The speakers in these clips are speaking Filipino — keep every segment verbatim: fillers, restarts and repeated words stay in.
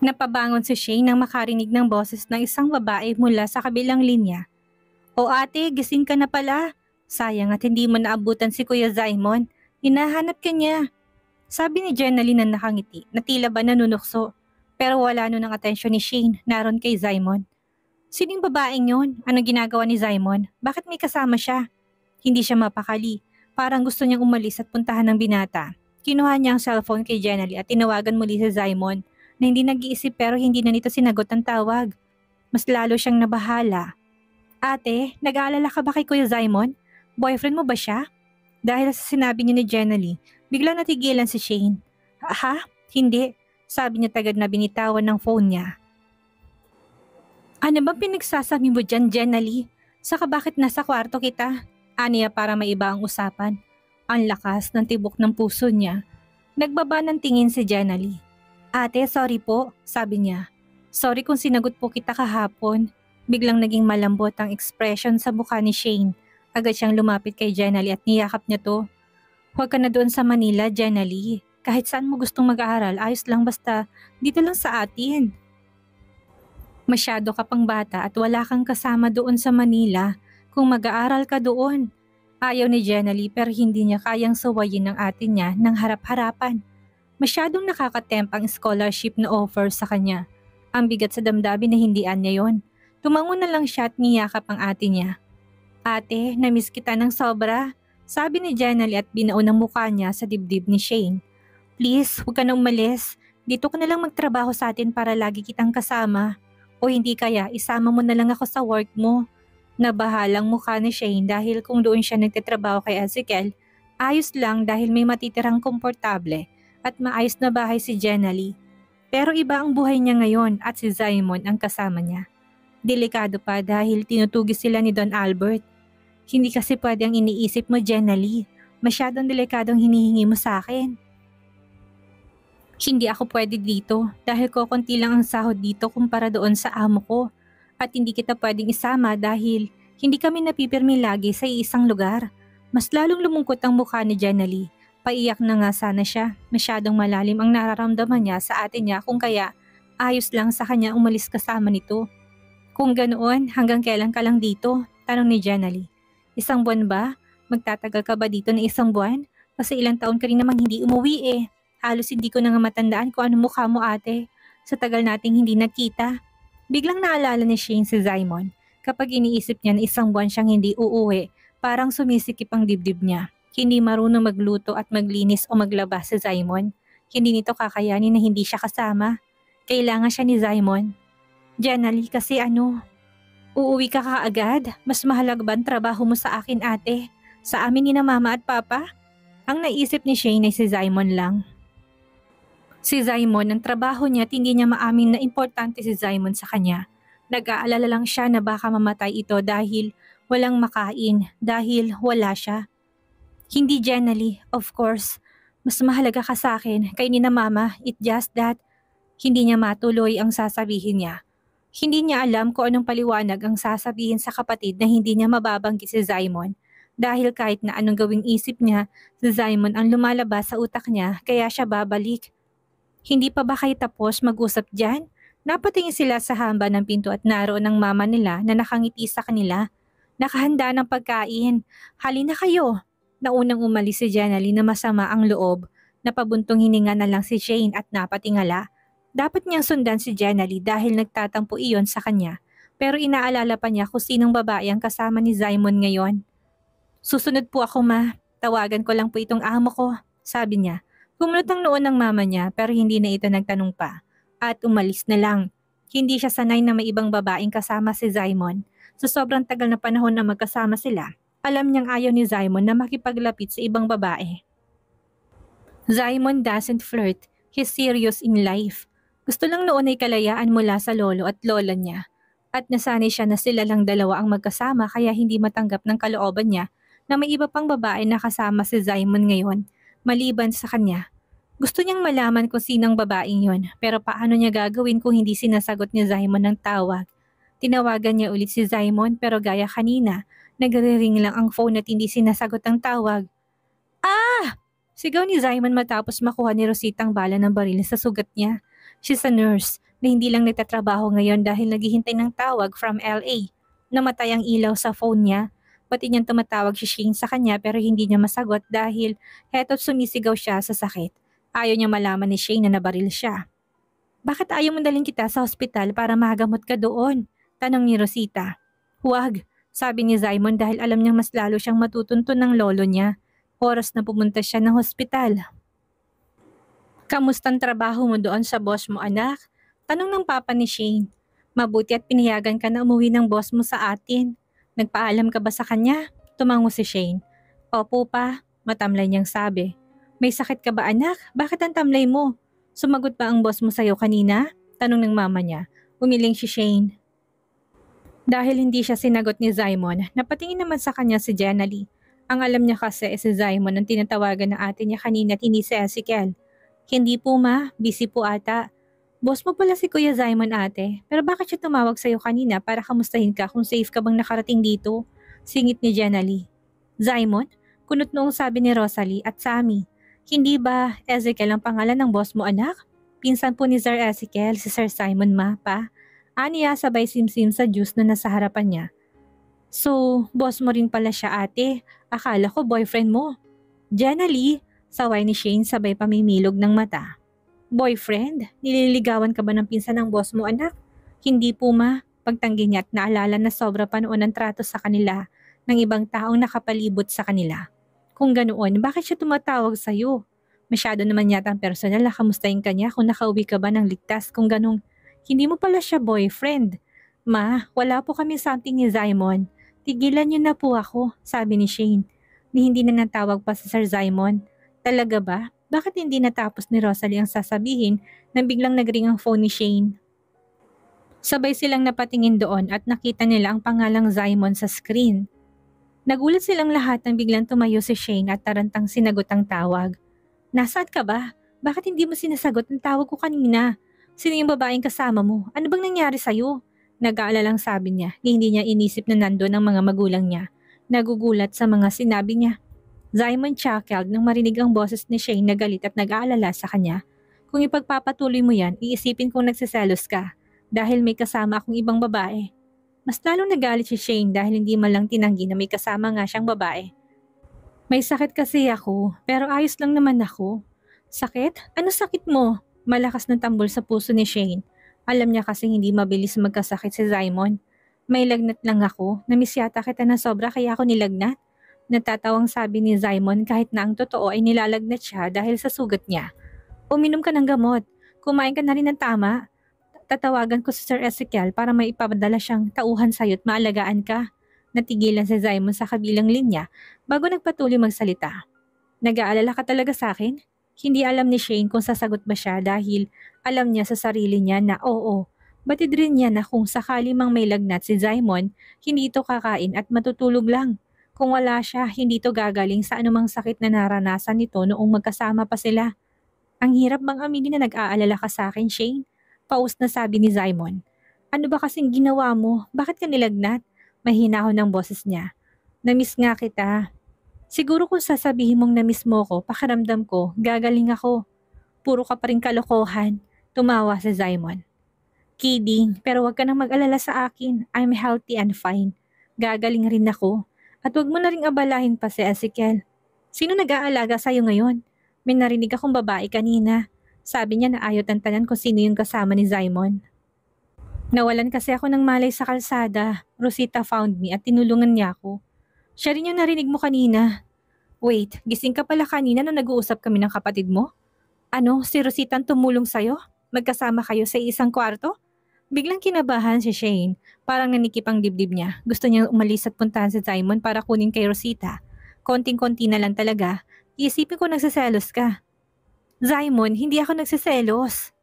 Napabangon si Shane nang makarinig ng boses ng isang babae mula sa kabilang linya. O ate, gising ka na pala. Sayang at hindi mo naabutan si Kuya Zaimon. Hinahanap ka niya. Sabi ni Jenaline na nakangiti na tila ba nanunukso. Pero wala nun ang atensyon ni Shane naron kay Zaimon. Sining babaeng yun? Anong ginagawa ni Zaimon? Bakit may kasama siya? Hindi siya mapakali. Parang gusto niyang umalis at puntahan ng binata. Kinuha niya ang cellphone kay Jenaline at tinawagan muli si Zaimon na hindi nag-iisip pero hindi na nito sinagot ang tawag. Mas lalo siyang nabahala. Ate, nag-aalala ka ba kay Kuya Zaimon? Boyfriend mo ba siya? Dahil sa sinabi niya ni Jenaline, biglang natigilan si Shane. Ha? Hindi. Sabi niya tagad na binitawan ng phone niya. Ano ba pinagsasabi mo dyan, Jenaline? Saka bakit nasa kwarto kita? Aniya para maiba ang usapan. Ang lakas ng tibok ng puso niya. Nagbaba ng tingin si Jenaline. Ate, sorry po, sabi niya. Sorry kung sinagot po kita kahapon. Biglang naging malambot ang expression sa mukha ni Shane. Agad siyang lumapit kay Jenaline at niyakap niya to. Huwag ka na doon sa Manila, Jenaline. Kahit saan mo gustong mag-aaral, ayos lang basta dito lang sa atin. Masyado ka pang bata at wala kang kasama doon sa Manila kung mag-aaral ka doon. Ayaw ni Jenaline pero hindi niya kayang sawayin ng atin niya ng harap-harapan. Masyadong nakakatempt ang scholarship na offer sa kanya. Ang bigat sa damdamin na hindian niya yon. Tumango na lang siya at niyakap ang ate niya. Ate, namiss kita ng sobra. Sabi ni Jenaline at binaon ang mukha niya sa dibdib ni Shane. Please, huwag ka na umalis. Dito ka na lang magtrabaho sa atin para lagi kitang kasama. O hindi kaya, isama mo na lang ako sa work mo. Nabahalang mukha ni Shane dahil kung doon siya nagtatrabaho kay Ezekiel, ayos lang dahil may matitirang komportable at maayos na bahay si Jenaline. Pero iba ang buhay niya ngayon at si Zaimon ang kasama niya. Delikado pa dahil tinutugis sila ni Don Albert. Hindi kasi pwede ang iniisip mo, Jenaline. Masyadong delikadong hinihingi mo sa akin. Hindi ako pwede dito dahil kokonti lang ang sahod dito kumpara doon sa amo ko. At hindi kita pwedeng isama dahil hindi kami napipirmi lagi sa isang lugar. Mas lalong lumungkot ang mukha ni Jenaline. Paiyak na nga sana siya. Masyadong malalim ang nararamdaman niya sa atin niya kung kaya ayos lang sa kanya umalis kasama nito. Kung ganoon, hanggang kailan ka lang dito? Tanong ni Jenaline. Isang buwan ba? Magtatagal ka ba dito na isang buwan? Kasi ilang taon ka rin namang hindi umuwi eh. Halos hindi ko na nga matandaan kung ano mukha mo ate. Sa tagal nating hindi nagkita. Biglang naalala ni Shane si Zaimon. Kapag iniisip niya na isang buwan siyang hindi uuwi, parang sumisikip ang dibdib niya. Hindi marunong magluto at maglinis o maglaba si Zaimon. Hindi nito kakayanin na hindi siya kasama. Kailangan siya ni Zaimon. Jenaline, kasi ano, uuwi ka kaagad? Mas mahalaga ba ang trabaho mo sa akin ate? Sa amin ni na mama at papa? Ang naisip ni Shane ay si Zaimon lang. Si Zaimon, ang trabaho niya at hindi niya maamin na importante si Zaimon sa kanya. Nag-aalala lang siya na baka mamatay ito dahil walang makain, dahil wala siya. Hindi Jenaline, of course. Mas mahalaga ka sa akin kay ni na mama, it just that hindi niya matuloy ang sasabihin niya. Hindi niya alam kung anong paliwanag ang sasabihin sa kapatid na hindi niya mababanggi si Zaimon. Dahil kahit na anong gawing isip niya, si Zaimon ang lumalabas sa utak niya kaya siya babalik. Hindi pa ba kayo tapos mag-usap dyan? Napatingin sila sa hamba ng pinto at naroon ang mama nila na nakangiti sa kanila. Nakahanda ng pagkain. Halina kayo. Naunang umalis si Jenaline na masama ang loob. Napabuntong hininga na lang si Shane at napatingala. Dapat niyang sundan si Jenaline dahil nagtatampo iyon sa kanya. Pero inaalala pa niya kung sinong babae ang kasama ni Zaimon ngayon. Susunod po ako ma. Tawagan ko lang po itong amo ko, sabi niya. Kumunot ang noon ng mama niya pero hindi na ito nagtanong pa. At umalis na lang. Hindi siya sanay na may ibang babaeng kasama si Zaimon. Sa sobrang tagal na panahon na magkasama sila, alam niyang ayaw ni Zaimon na makipaglapit sa ibang babae. Zaimon doesn't flirt. He's serious in life. Gusto lang noon ay kalayaan mula sa lolo at lola niya. At nasanay siya na sila lang dalawa ang magkasama kaya hindi matanggap ng kalooban niya na may iba pang babae na kasama si Zaimon ngayon. Maliban sa kanya. Gusto niyang malaman kung sinong babaeng yon pero paano niya gagawin kung hindi sinasagot ni Zaimon ng tawag. Tinawagan niya ulit si Zaimon pero gaya kanina, nagre-ring lang ang phone at hindi sinasagot ang tawag. Ah! Sigaw ni Zaimon matapos makuha ni Rosita ang bala ng baril sa sugat niya. She's a nurse. na hindi lang nagtatrabaho ngayon dahil naghihintay ng tawag from L A. Namatay ang ilaw sa phone niya. Pati niyang tumatawag si Shane sa kanya pero hindi niya masagot dahil heto't sumisigaw siya sa sakit. Ayaw niya malaman ni Shane na nabaril siya. Bakit ayaw mo dalhin kita sa ospital para magamot ka doon? Tanong ni Rosita. Huwag, sabi ni Simon dahil alam niyang mas lalo siyang matutuntun ng lolo niya. Oras na pumunta siya ng hospital. Kamustang trabaho mo doon sa boss mo, anak? Tanong ng papa ni Shane. Mabuti at pinayagan ka na umuwi ng boss mo sa atin. Nagpaalam ka ba sa kanya? Tumango si Shane. Opo pa, matamlay niyang sabi. May sakit ka ba anak? Bakit ang tamlay mo? Sumagot ba ang boss mo sa'yo kanina? Tanong ng mama niya. Umiling si Shane. Dahil hindi siya sinagot ni Simon, napatingin naman sa kanya si Jenna Lee. Ang alam niya kasi si Simon ang tinatawagan ng ate niya kanina at hindi si Ezekiel. Hindi po ma, busy po ata. Boss mo pala si Kuya Simon ate, pero bakit siya tumawag sa'yo kanina para kamustahin ka kung safe ka bang nakarating dito? Singit ni Jenna Lee. Simon? Kunot noong sabi ni Rosalie at Sammy. Hindi ba Ezekiel ang pangalan ng boss mo anak? Pinsan po ni Sir Ezekiel, si Sir Simon ma, pa. Aniya sabay simsim sa juice na nasa harapan niya. So, boss mo rin pala siya ate. Akala ko boyfriend mo. Jenna Lee, saway ni Shane sabay pamimilog ng mata. Boyfriend? Nililigawan ka ba ng pinsan ng boss mo anak? Hindi po ma. Pagtanggi niya at naalala na sobra pa noon ang trato sa kanila ng ibang taong nakapalibot sa kanila. Kung ganoon, bakit siya tumatawag sa'yo? Masyado naman yata ang personal na kamustahin ka niya kung nakauwi ka ba ng ligtas kung ganong hindi mo pala siya boyfriend. Ma, wala po kami something ni Simon. Tigilan niyo na po ako, sabi ni Shane. Ni hindi na natawag pa si Sir Simon. Talaga ba? Bakit hindi natapos ni Rosalie ang sasabihin nang biglang nagring ang phone ni Shane? Sabay silang napatingin doon at nakita nila ang pangalang Simon sa screen. Nagulat silang lahat nang biglang tumayo si Shane at tarantang sinagot ang tawag. Nasaan ka ba? Bakit hindi mo sinasagot ang tawag ko kanina? Sino yung babaeng kasama mo? Ano bang nangyari sa'yo? Nag-aalalang sabi niya, hindi niya inisip na nandoon ang mga magulang niya. Nagugulat sa mga sinabi niya. Simon chuckled nang marinig ang boses ni Shane na galit at nag-aalala sa kanya. Kung ipagpapatuloy mo yan, iisipin kong nagsiselos ka dahil may kasama akong ibang babae. Mas lalong nagalit si Shane dahil hindi man lang tinanggi na may kasama nga siyang babae. May sakit kasi ako, pero ayos lang naman ako. Sakit? Ano sakit mo? Malakas na tambol sa puso ni Shane. Alam niya kasi hindi mabilis magkasakit si Simon. May lagnat lang ako, namiss yata kita na sobra kaya ako nilagnat. Natatawang sabi ni Simon kahit na ang totoo ay nilalagnat siya dahil sa sugat niya. Uminom ka ng gamot, kumain ka na rin ng tama. Tatawagan ko si Sir Ezekiel para may ipapadala siyang tauhan sa'yo at maalagaan ka. Natigilan si Simon sa kabilang linya bago nagpatuloy magsalita. Nag-aalala ka talaga sa akin? Hindi alam ni Shane kung sasagot ba siya dahil alam niya sa sarili niya na oo. Batid rin niya na kung sakali mang may lagnat si Simon, hindi ito kakain at matutulog lang. Kung wala siya, hindi ito gagaling sa anumang sakit na naranasan nito noong magkasama pa sila. Ang hirap bang aminin na nag-aalala ka sa akin, Shane? Paus na sabi ni Simon. Ano ba kasing ginawa mo? Bakit ka nilagnat? Mahinahon ng boses niya. Namiss nga kita. Siguro kung sasabihin mong namiss mo ko, pakiramdam ko, gagaling ako. Puro ka pa rin kalokohan. Tumawa si Simon. Kidding, pero wag ka nang mag-alala sa akin. I'm healthy and fine. Gagaling rin ako. At wag mo na ring abalahin pa si Ezekiel. Sino nag-aalaga sa'yo ngayon? May narinig akong babae kanina. Sabi niya na ayaw tantanan kung sino yung kasama ni Simon. Nawalan kasi ako ng malay sa kalsada. Rosita found me at tinulungan niya ako. Siya rin yung narinig mo kanina. Wait, gising ka pala kanina nung nag-uusap kami ng kapatid mo? Ano, si Rosita ang tumulong sa'yo? Magkasama kayo sa isang kwarto? Biglang kinabahan si Shane. Parang nanikip ang dibdib niya. Gusto niyang umalis at puntahan si Simon para kunin kay Rosita. Konting-konti na lang talaga. Iisipin ko nagsiselos ka. Simon, hindi ako nagsiselos.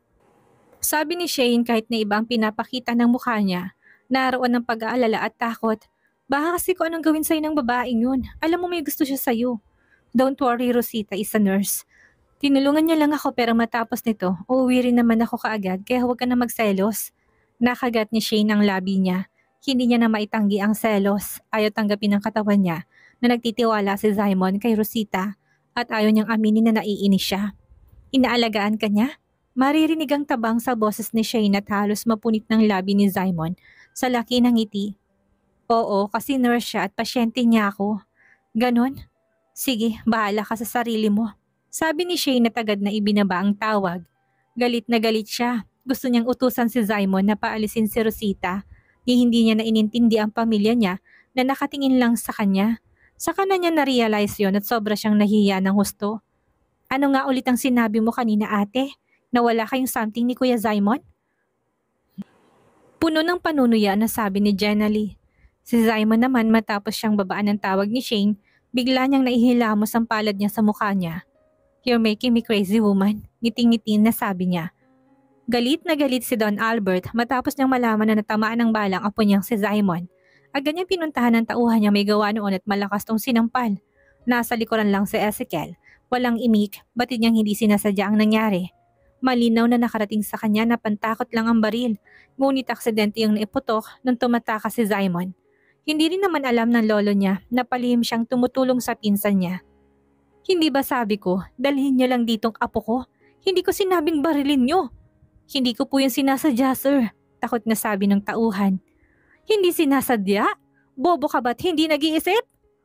Sabi ni Shane kahit na iba ang pinapakita ng mukha niya. Naroon ng pag-aalala at takot. Baka kasi kung anong gawin sa'yo ng babaeng yun. Alam mo may gusto siya sa'yo. Don't worry, Rosita is a nurse. Tinulungan niya lang ako pero matapos nito, uuwi rin naman ako kaagad kaya huwag ka na magselos. Nakagat ni Shane ang labi niya. Hindi niya na maitanggi ang selos. Ayaw tanggapin ng katawan niya na nagtitiwala si Simon kay Rosita at ayaw niyang aminin na naiinis siya. Inaalagaan ka niya? Maririnig ang tabang sa boses ni Shane at halos mapunit ng labi ni Simon sa laki ng ngiti. Oo, kasi nurse siya at pasyente niya ako. Ganon? Sige, bahala ka sa sarili mo. Sabi ni Shane at agad na ibinaba ang tawag. Galit na galit siya. Gusto niyang utusan si Simon na paalisin si Rosita. Ni hindi niya na inintindi ang pamilya niya na nakatingin lang sa kanya. Saka na niya na-realize yon at sobra siyang nahihiya ng husto. Ano nga ulit ang sinabi mo kanina ate? Na wala kayong something ni Kuya Simon? Puno ng panunuya na sabi ni Jenna Lee. Si Simon naman matapos siyang babaan ng tawag ni Shane, bigla niyang naihilamos ang palad niya sa mukha niya. You're making me crazy woman, ngiting-ngiti na sabi niya. Galit na galit si Don Albert matapos niyang malaman na natamaan ng balang apo niyang si Simon. Agad niyang pinuntahan ng tauhan niya may gawa noon at malakas tong sinampal. Nasa likuran lang si Ezekiel. Walang imik, batid niyang hindi sinasadya ang nangyari. Malinaw na nakarating sa kanya na pantakot lang ang baril, ngunit aksidente yung naiputok nung tumatakas si Simon. Hindi rin naman alam ng lolo niya na palihim siyang tumutulong sa pinsan niya. Hindi ba sabi ko, dalhin niyo lang ditong apo ko? Hindi ko sinabing barilin niyo. Hindi ko po yung sinasadya, sir. Takot na sabi ng tauhan. Hindi sinasadya? Bobo ka ba't hindi nag-iisip?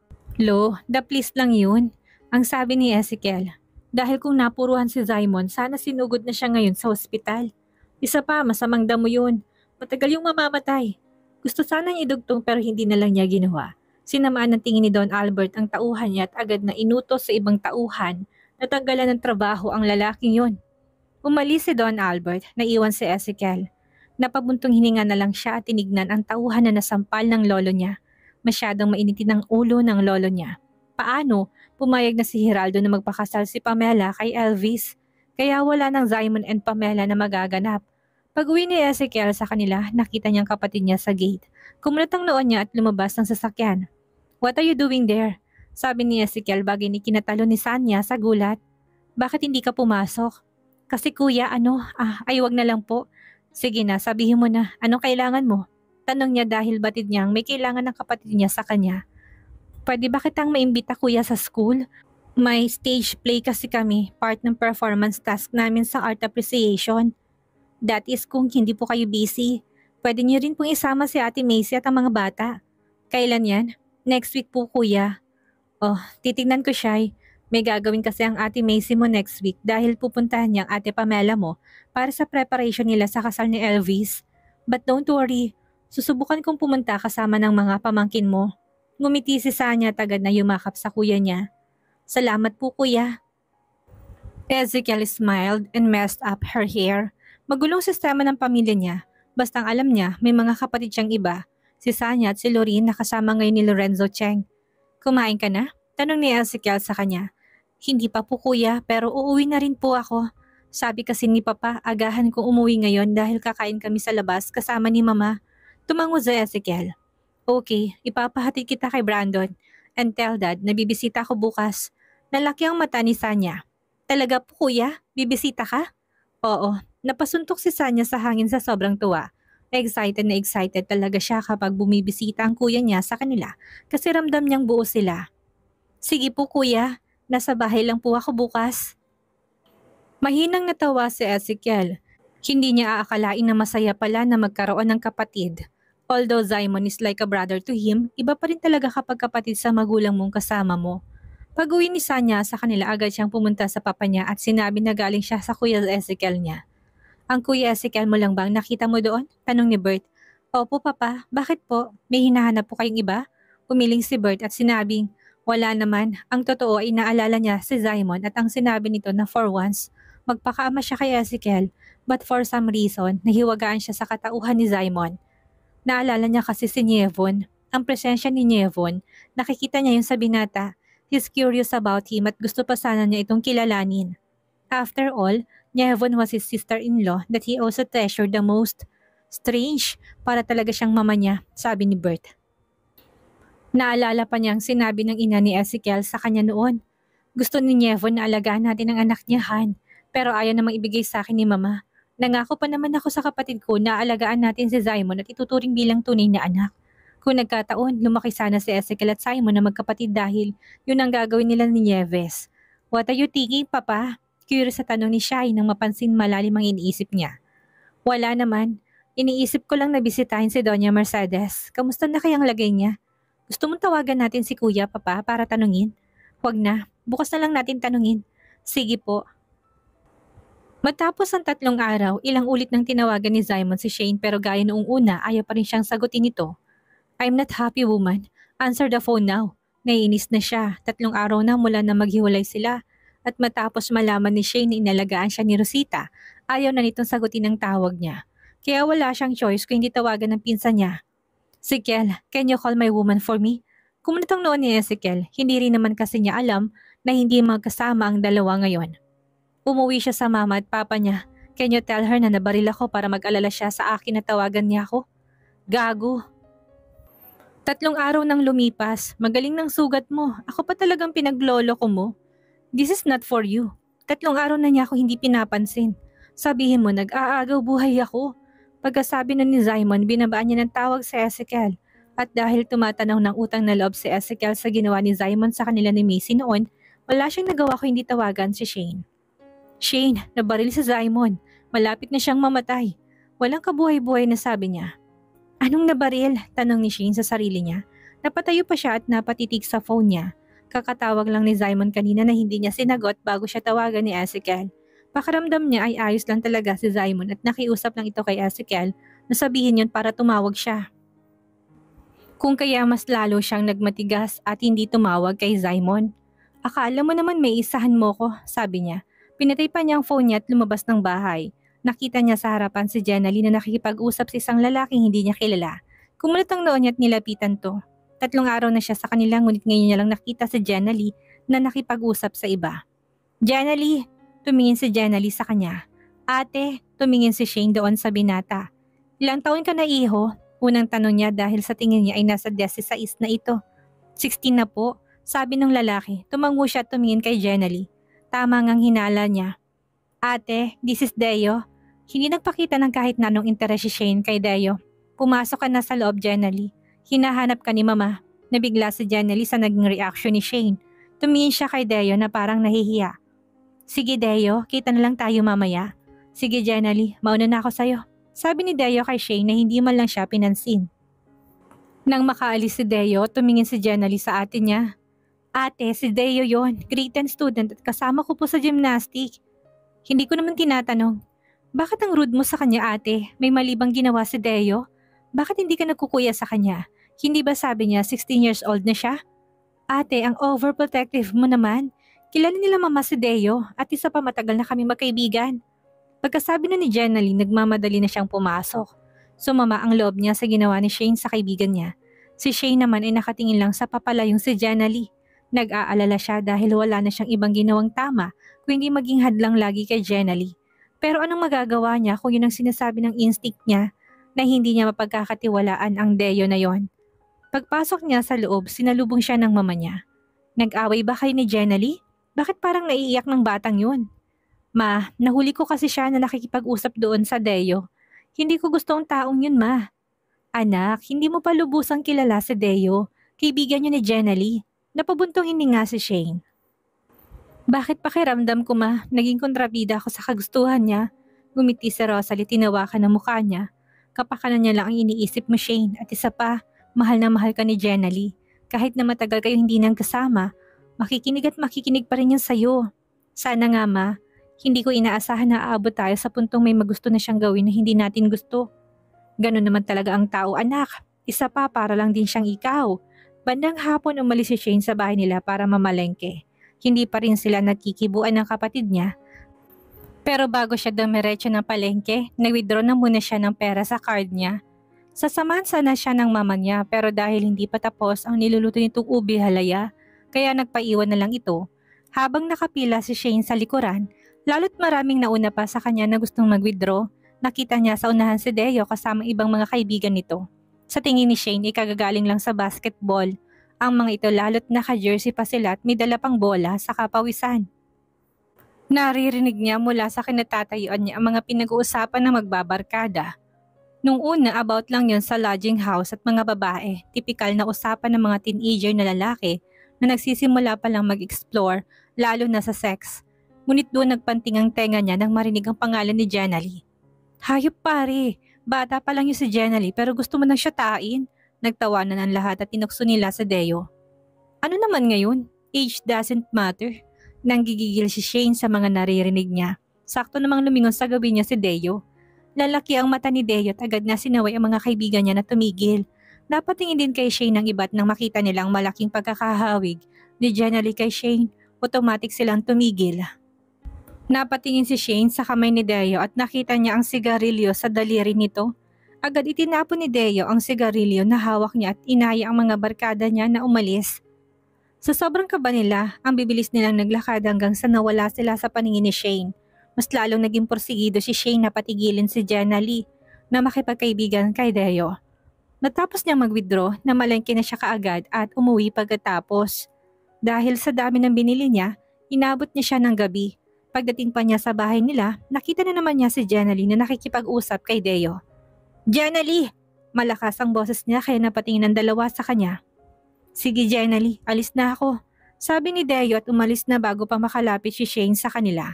Lo, the please lang yun. Ang sabi ni Ezekiel. Dahil kung napuruhan si Simon, sana sinugod na siya ngayon sa ospital. Isa pa, masamang damo yun. Matagal yung mamamatay. Gusto sanang idugtong pero hindi na lang niya ginawa. Sinamaan ng tingin ni Don Albert ang tauhan niya at agad na inutos sa ibang tauhan na tanggalan ng trabaho ang lalaking yun. Umalis si Don Albert, naiwan si Ezekiel. Napabuntong hininga na lang siya at tinignan ang tauhan na nasampal ng lolo niya. Masyadong mainitin ang ulo ng lolo niya. Paano? Pumayag na si Geraldo na magpakasal si Pamela kay Elvis. Kaya wala ng Simon and Pamela na magaganap. Pag-uwi ni Ezekiel sa kanila, nakita niyang kapatid niya sa gate. Kumulat ang noon niya at lumabas ng sasakyan. What are you doing there? Sabi ni Ezekiel bagay ni kinatalo ni Sanya sa gulat. Bakit hindi ka pumasok? Kasi kuya, ano? Ah, ay wag na lang po. Sige na, sabihin mo na, anong kailangan mo? Tanong niya dahil batid niyang may kailangan ng kapatid niya sa kanya. Pwede ba kitang maimbita kuya sa school? May stage play kasi kami, part ng performance task namin sa art appreciation. That is kung hindi po kayo busy. Pwede niyo rin pong isama si Ate Macy at ang mga bata. Kailan yan? Next week po kuya. Oh, titignan ko siya. May gagawin kasi ang Ate Macy mo next week dahil pupuntahan niya ang Ate Pamela mo para sa preparation nila sa kasal ni Elvis. But don't worry, susubukan kong pumunta kasama ng mga pamangkin mo. Ngumiti si Sanya tagad na yumakap sa kuya niya. Salamat po kuya. Ezekiel smiled and messed up her hair. Magulong sistema ng pamilya niya. Bastang alam niya may mga kapatid siyang iba. Si Sanya at si Lorene nakasama ngayon ni Lorenzo Cheng. Kumain ka na? Tanong ni Ezekiel sa kanya. Hindi pa po kuya pero uuwi na rin po ako. Sabi kasi ni Papa agahan kong umuwi ngayon dahil kakain kami sa labas kasama ni Mama. Tumango si Ezekiel. Okay, ipapahatid kita kay Brandon and tell Dad na bibisita ko bukas. Nalaki ang mata ni Sanya. Talaga po kuya? Bibisita ka? Oo, napasuntok si Sanya sa hangin sa sobrang tuwa. Excited na excited talaga siya kapag bumibisita ang kuya niya sa kanila kasi ramdam niyang buo sila. Sige po kuya, nasa bahay lang po ako bukas. Mahinang natawa si Ezekiel. Hindi niya aakalain na masaya pala na magkaroon ng kapatid. Although Simon is like a brother to him, iba pa rin talaga kapag kapatid sa magulang mong kasama mo. Pag-uwi ni Sanya sa kanila agad siyang pumunta sa papa niya at sinabi na galing siya sa kuya Ezekiel niya. Ang kuya Ezekiel mo lang bang nakita mo doon? Tanong ni Bert. Opo papa, bakit po? May hinahanap po kayong iba? Umiling si Bert at sinabing, wala naman, ang totoo ay naalala niya si Simon at ang sinabi nito na for once, magpakaama siya kay Ezekiel but for some reason, nahiwagaan siya sa katauhan ni Simon. Naalala niya kasi si Nievon. Ang presensya ni Nievon, nakikita niya yung sa binata. He's curious about him at gusto pa sana niya itong kilalanin. After all, Nievon was his sister-in-law that he also treasured the most. Strange, para talaga siyang mama niya, sabi ni Bert. Naalala pa niyang sinabi ng ina ni Ezekiel sa kanya noon. Gusto ni Nievon na alagaan natin ang anak niya Han, pero ayaw namang ibigay sa akin ni Mama. Nangako pa naman ako sa kapatid ko na alagaan natin si Simon at ituturing bilang tunay na anak. Kung nagkataon, lumaki sana si Ezekiel at Simon na magkapatid dahil yun ang gagawin nila ni Nieves. What are you thinking, Papa? Curious sa tanong ni Shai nang mapansin malalim ang iniisip niya. Wala naman. Iniisip ko lang na bisitahin si Doña Mercedes. Kamusta na kayang lagay niya? Gusto mong tawagan natin si Kuya, Papa, para tanungin? Huwag na. Bukas na lang natin tanungin. Sige po. Matapos ang tatlong araw, ilang ulit nang tinawagan ni Simon si Shane pero gaya noong una, ayaw pa rin siyang sagutin ito. I'm not happy, woman. Answer the phone now. Naiinis na siya. Tatlong araw na mula na maghiwalay sila. At matapos malaman ni Shane na inalagaan siya ni Rosita, ayaw na nitong sagutin ang tawag niya. Kaya wala siyang choice kung hindi tawagan ng pinsan niya. Ezekiel, can you call my woman for me? Kumunitang noon ni Ezekiel, hindi rin naman kasi niya alam na hindi magkasama ang dalawa ngayon. Umuwi siya sa mama at papa niya. Can you tell her na nabaril ako para mag-alala siya sa akin na tawagan niya ako? Gago. Tatlong araw nang lumipas, magaling ng sugat mo. Ako pa talagang pinaglolo ko mo. This is not for you. Tatlong araw na niya ako hindi pinapansin. Sabihin mo nag-aagaw buhay ako. Pagkasabi nun ni Simon, binabaan niya ng tawag si Ezekiel. At dahil tumatanaw ng utang na loob si Ezekiel sa ginawa ni Simon sa kanila ni Macy noon, wala siyang nagawa ko hindi tawagan si Shane. Shane, nabaril si Simon. Malapit na siyang mamatay. Walang kabuhay-buhay na sabi niya. Anong nabaril? Tanong ni Shane sa sarili niya. Napatayo pa siya at napatitig sa phone niya. Kakatawag lang ni Simon kanina na hindi niya sinagot bago siya tawagan ni Ezekiel. Pakaramdam niya ay ayos lang talaga si Simon at nakiusap lang ito kay Ezekiel na sabihin yun para tumawag siya. Kung kaya mas lalo siyang nagmatigas at hindi tumawag kay Simon. Akala mo naman may isahan mo ko, sabi niya. Pinatay pa niya ang phone niya at lumabas ng bahay. Nakita niya sa harapan si Jenny na nakikipag-usap sa isang lalaking hindi niya kilala. Kumulat ang noon niya at nilapitan to. Tatlong araw na siya sa kanila ngunit ngayon niya lang nakita si Jenny na nakipag-usap sa iba. Jenny, tumingin si Jenny sa kanya. Ate, tumingin si Shane doon sa binata. Ilang taon ka na iho? Unang tanong niya dahil sa tingin niya ay nasa desisays na ito. sixteen na po, sabi ng lalaki. Tumango siya at tumingin kay Jenny. Tama ngang hinala niya. Ate, this is Deo. Hindi nagpakita ng kahit na anong interes si Shane kay Deo. Pumasok ka na sa loob, Jenny. Hinahanap ka ni Mama. Nabigla si Jenny sa naging reaction ni Shane. Tumingin siya kay Deo na parang nahihiya. Sige Deo, kita na lang tayo mamaya. Sige Jenny, mauna na ako sa'yo. Sabi ni Deo kay Shane na hindi man lang siya pinansin. Nang makaalis si Deo, tumingin si Jenny sa ate niya. Ate, si Deo yon, grade ten student at kasama ko po sa gymnastic. Hindi ko naman tinatanong. Bakit ang rude mo sa kanya ate? May mali bang ginawa si Deo? Bakit hindi ka nagkukuya sa kanya? Hindi ba sabi niya sixteen years old na siya? Ate, ang overprotective mo naman. Kilala nila mama si Deo at isa pa matagal na kami magkaibigan. Pagkasabi na ni Jenny, nagmamadali na siyang pumasok. Sumama ang loob niya sa ginawa ni Shane sa kaibigan niya. Si Shane naman ay nakatingin lang sa papalayong si Jenny. Nag-aalala siya dahil wala na siyang ibang ginawang tama kung hindi maging hadlang lagi kay Jenny. Pero anong magagawa niya kung yun ang sinasabi ng instinct niya na hindi niya mapagkakatiwalaan ang Deo na yon? Pagpasok niya sa loob, sinalubong siya ng mama niya. Nag-away ba kayo ni Jenny? Bakit parang naiiyak ng batang yun? Ma, nahuli ko kasi siya na nakikipag-usap doon sa Deo. Hindi ko gusto ang taong yun, ma. Anak, hindi mo pa lubusang kilala si Deo. Kaibigan niyo ni Jenny. Napabuntong hininga si Shane. Bakit pakiramdam ko ma, naging kontrabida ako sa kagustuhan niya? Gumiti si Rosalie, tinawakan ng mukha niya. Kapakanan niya lang ang iniisip mo Shane at isa pa, mahal na mahal ka ni Jenny. Kahit na matagal kayo hindi nang kasama, makikinig at makikinig pa rin yan sa'yo. Sana nga ma, hindi ko inaasahan na aabot tayo sa puntong may magusto na siyang gawin na hindi natin gusto. Ganon naman talaga ang tao anak, isa pa para lang din siyang ikaw. Bandang hapon umalis si Shane sa bahay nila para mamalengke. Hindi pa rin sila nagkikibuan ng kapatid niya. Pero bago siya dumiretso ng palengke, nag-withdraw na muna siya ng pera sa card niya. Sasamahan sana siya ng mama niya pero dahil hindi pa tapos ang niluluto nitong ubi halaya, kaya nagpaiwan na lang ito. Habang nakapila si Shane sa likuran, lalo't maraming nauna pa sa kanya na gustong mag-withdraw, nakita niya sa unahan si Deo kasama ibang mga kaibigan nito. Sa tingin ni Shane, ikagagaling lang sa basketball. Ang mga ito lalo't naka-jersey pa sila at may dala pang bola sa kapawisan. Naririnig niya mula sa kinatatayuan niya ang mga pinag-uusapan ng magbabarkada. Nung una, about lang yon sa lodging house at mga babae, tipikal na usapan ng mga teenager na lalaki na nagsisimula pa lang mag-explore, lalo na sa sex. Ngunit doon nagpanting ang tenga niya nang marinig ang pangalan ni Jenally. Hayop pare, bata pa lang yung si Jenally pero gusto mo nang siyatain. Nagtawanan ang lahat at tinukso nila sa Deo. Ano naman ngayon? Age doesn't matter. Nanggigigil si Shane sa mga naririnig niya. Sakto namang lumingon sa gabi niya si Deo. Lalaki ang mata ni Deo at agad na sinaway ang mga kaibigan niya na tumigil. Napatingin din kay Shane ang iba't nang makita nilang malaking pagkakahawig ni Jenally kay Shane, automatic silang tumigil. Napatingin si Shane sa kamay ni Deo at nakita niya ang sigarilyo sa daliri nito. Agad itinapon ni Deo ang sigarilyo na hawak niya at inaya ang mga barkada niya na umalis. Sa sobrang kaba nila, ang bibilis nilang naglakad hanggang sa nawala sila sa paningin ni Shane. Mas lalong naging porsigido si Shane na patigilin si Jenally na makipagkaibigan kay Deo. Matapos niyang mag-withdraw, namalengke na siya kaagad at umuwi pagkatapos. Dahil sa dami ng binili niya, inabot niya siya ng gabi. Pagdating pa niya sa bahay nila, nakita na naman niya si Jenally na nakikipag-usap kay Deo. Jenally! Malakas ang boses niya kaya napatingin ng dalawa sa kanya. Sige Jenally, alis na ako. Sabi ni Deo at umalis na bago pa makalapit si Shane sa kanila.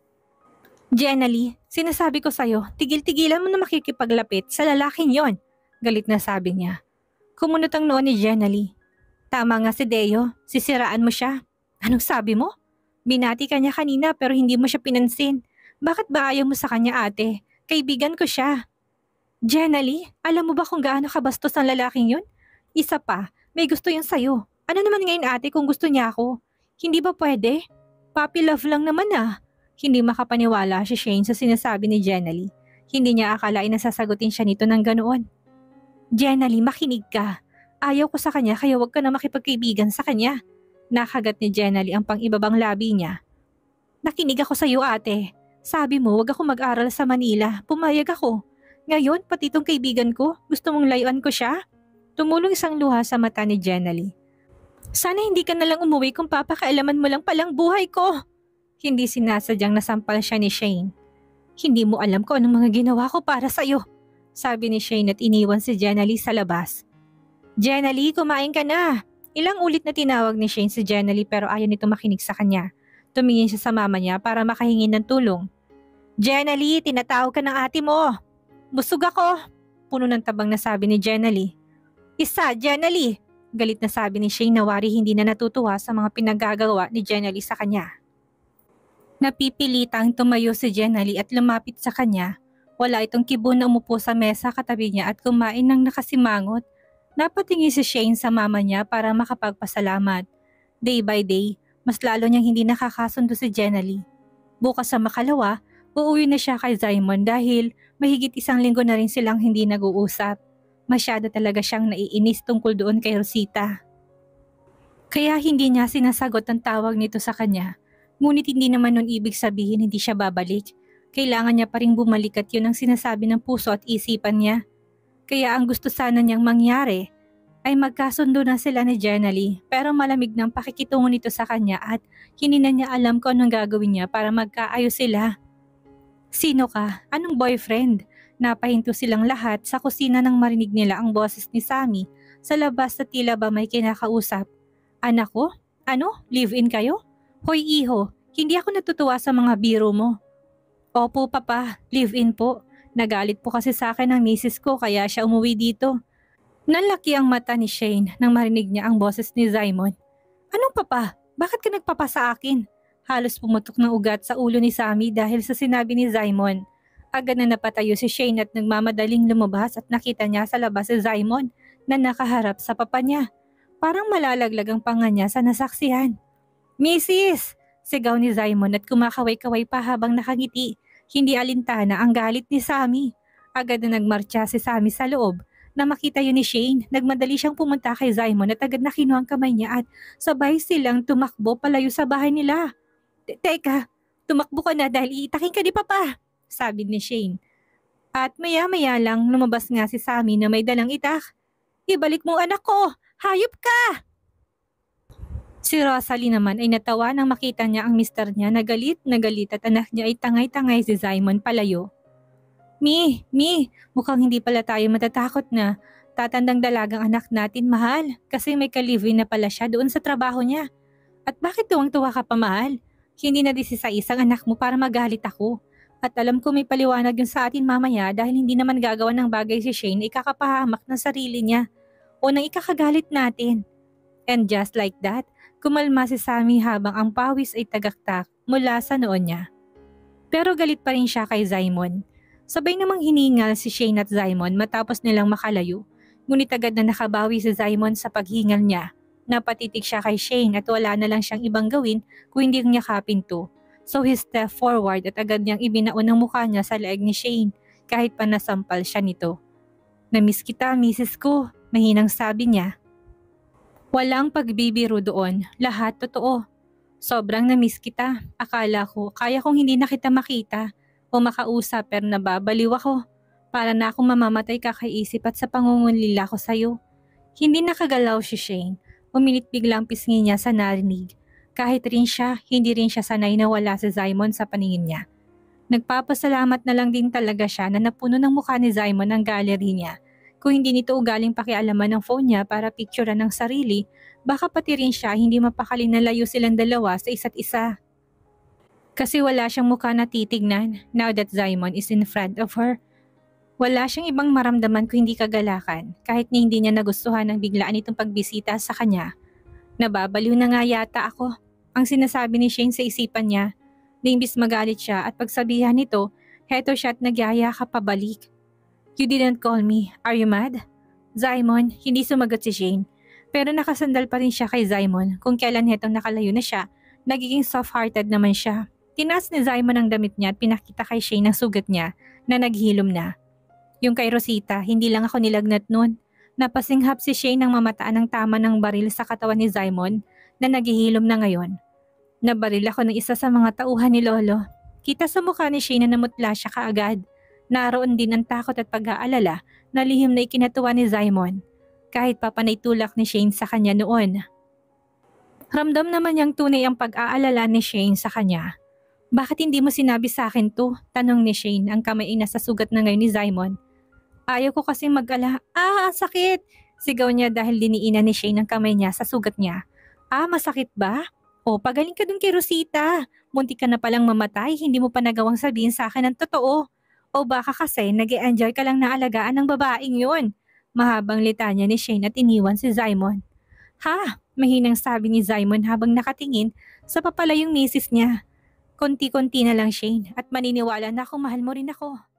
Jenally, sinasabi ko sa'yo, tigil-tigilan mo na makikipaglapit sa lalaking yon. Galit na sabi niya. Kumunot ang noon ni Jenally. Tama nga si Deo, sisiraan mo siya. Anong sabi mo? Binati ka niya kanina pero hindi mo siya pinansin. Bakit ba ayaw mo sa kanya ate? Kaibigan ko siya. Jenally, alam mo ba kung gaano kabastos ang lalaking yun? Isa pa, may gusto yan sa'yo. Ano naman ngayon ate kung gusto niya ako? Hindi ba pwede? Puppy love lang naman ah. Hindi makapaniwala si Shane sa sinasabi ni Jenally. Hindi niya akalain na sasagutin siya nito ng ganoon. Jenally, makinig ka. Ayaw ko sa kanya kaya huwag ka na makipagkaibigan sa kanya. Nakagat ni Jenally ang pang-ibabang labi niya. Nakinig ako sa iyo ate. Sabi mo huwag ako mag-aral sa Manila. Pumayag ako. Ngayon, pati itong kaibigan ko, gusto mong layuan ko siya? Tumulong isang luha sa mata ni Jenally. Sana hindi ka nalang umuwi kung papakailaman mo lang palang buhay ko. Hindi sinasadyang nasampal siya ni Shane. Hindi mo alam kung anong mga ginawa ko para sa'yo. Sabi ni Shane at iniwan si Jenally sa labas. Jenally, kumain ka na. Ilang ulit na tinawag ni Shane si Jenally pero ayaw nito makinig sa kanya. Tumingin siya sa mama niya para makahingi ng tulong. Jenally, tinatawag ka ng ate mo. Busog ako. Puno ng tabang na sabi ni Jenally. Isa, Jenally. Galit na sabi ni Shane na wari hindi na natutuwa sa mga pinagagawa ni Jenally sa kanya. Napipilitang tumayo si Jenally at lumapit sa kanya. Wala itong kibo na umupo sa mesa katabi niya at kumain ng nakasimangot. Napatingin si Shane sa mama niya para makapagpasalamat. Day by day, mas lalo niyang hindi nakakasundo si Jenally. Bukas sa makalawa, uuwi na siya kay Simon dahil mahigit isang linggo na rin silang hindi nag-uusap. Masyado talaga siyang naiinis tungkol doon kay Rosita. Kaya hindi niya sinasagot ang tawag nito sa kanya. Ngunit hindi naman nun ibig sabihin hindi siya babalik. Kailangan niya pa rin bumalik at yun ang sinasabi ng puso at isipan niya. Kaya ang gusto sana niyang mangyari ay magkasundo na sila ni Jenally pero malamig ng pakikitungo nito sa kanya at hindi na niya alam kung anong gagawin niya para magkaayos sila. Sino ka? Anong boyfriend? Napahinto silang lahat sa kusina nang marinig nila ang boses ni Sammy sa labas na tila ba may kinakausap. Anak ko? Ano? Live-in kayo? Hoy iho, hindi ako natutuwa sa mga biro mo. Opo papa, live-in po. Nagalit po kasi sa akin ang misis ko kaya siya umuwi dito. Nalaki ang mata ni Shane nang marinig niya ang boses ni Simon. Anong papa? Bakit ka nagpapa sa akin? Halos pumutok ng ugat sa ulo ni Sammy dahil sa sinabi ni Simon. Agad na napatayo si Shane at nagmamadaling lumabas at nakita niya sa labas si Simon na nakaharap sa papa niya. Parang malalaglag ang panga niya sa nasaksihan. Missus! Sigaw ni Simon at kumakaway-kaway pa habang nakangiti. Hindi alintana ang galit ni Sammy. Agad na nagmarcha si Sammy sa loob. Na makita yun ni Shane, nagmadali siyang pumunta kay Simon at agad na kinuha ang kamay niya at sabay silang tumakbo palayo sa bahay nila. Teka, tumakbo ka na dahil iitakin ka ni Papa, sabi ni Shane. At maya-maya lang lumabas nga si Sammy na may dalang itak. Ibalik mo anak ko! Hayop ka! Si Rosalie naman ay natawa nang makita niya ang mister niya na galit na galit at anak niya ay tangay-tangay si Simon palayo. Mi, Mi, mukhang hindi pala tayo matatakot na tatandang dalagang anak natin mahal kasi may ka-live-in na pala siya doon sa trabaho niya. At bakit tuwang-tuwa ka pa mahal? Hindi na disisayis ang anak mo para magalit ako. At alam ko may paliwanag yun sa atin mamaya dahil hindi naman gagawa ng bagay si Shane na ikakapahamak ng sarili niya o nang ikakagalit natin. And just like that, kumalma si Sammy habang ang pawis ay tagaktak mula sa noon niya. Pero galit pa rin siya kay Simon. Sabay namang hiningal si Shane at Simon matapos nilang makalayo. Ngunit agad na nakabawi si Simon sa paghingal niya. Napatitig siya kay Shane at wala na lang siyang ibang gawin kung hindi niya kapin to. So he stepped forward at agad niyang ibinaon ang mukha niya sa leeg ni Shane kahit pa nasampal siya nito. "Namiss kita, misis ko," mahinang sabi niya. Walang pagbibiro doon, lahat totoo. "Sobrang namiss kita. Akala ko kaya kong hindi na kita makita o makausap pero nababaliw ako. Para na akong mamamatay kakaisip at sa pangungunlila ko sa'yo." Hindi nakagalaw si Shane. Uminit biglang pisngi niya sa narinig. Kahit rin siya, hindi rin siya sanay na wala si Simon sa paningin niya. Nagpapasalamat na lang din talaga siya na napuno ng mukha ni Simon ang gallery niya. Kung hindi nito ugaling pakialaman ng phone niya para picturean ng sarili, baka pati rin siya hindi mapakali na layo silang dalawa sa isa't isa. Kasi wala siyang mukha na titignan now that Simon is in front of her. Wala siyang ibang maramdaman kung hindi kagalakan kahit na hindi niya nagustuhan ang biglaan itong pagbisita sa kanya. "Nababaliw na nga yata ako," ang sinasabi ni Shane sa isipan niya. Na imbis magalit siya at pagsabihan nito, heto siya at nagyaya ka pabalik. "You didn't call me. Are you mad?" Simon, hindi sumagot si Shane. Pero nakasandal pa rin siya kay Simon kung kailan hetong nakalayo na siya, nagiging soft-hearted naman siya. Tinaas ni Simon ang damit niya at pinakita kay Shane ang sugat niya na naghilom na. "Yung kay Rosita, hindi lang ako nilagnat nun." Napasinghap si Shane nang mamataan ng tama ng baril sa katawan ni Simon na naghihilom na ngayon. "Nabaril ako ng isa sa mga tauhan ni Lolo." Kita sa mukha ni Shane na namutla siya kaagad. Naroon din ang takot at pag-aalala na lihim na ikinatuwa ni Simon. Kahit papanay tulak ni Shane sa kanya noon. Ramdam naman niyang tunay ang pag-aalala ni Shane sa kanya. "Bakit hindi mo sinabi sa akin to?" tanong ni Shane ang kamay ay nasa sugat na ngayon ni Simon. "Ayaw ko kasing mag-ala." "Ah, sakit!" Sigaw niya dahil diniinan ni Shane ang kamay niya sa sugat niya. "Ah, masakit ba? O, pagaling ka dun kay Rosita. Muntik ka na palang mamatay, hindi mo pa nagawang sabihin sa akin ang totoo. O baka kasi nag-e-enjoy ka lang na alagaan ng babaeng yun." Mahabang litanya ni Shane at iniwan si Simon. "Ha?" mahinang sabi ni Simon habang nakatingin sa papalayong misis niya. "Konti-konti na lang, Shane, at maniniwala na kung mahal mo rin ako."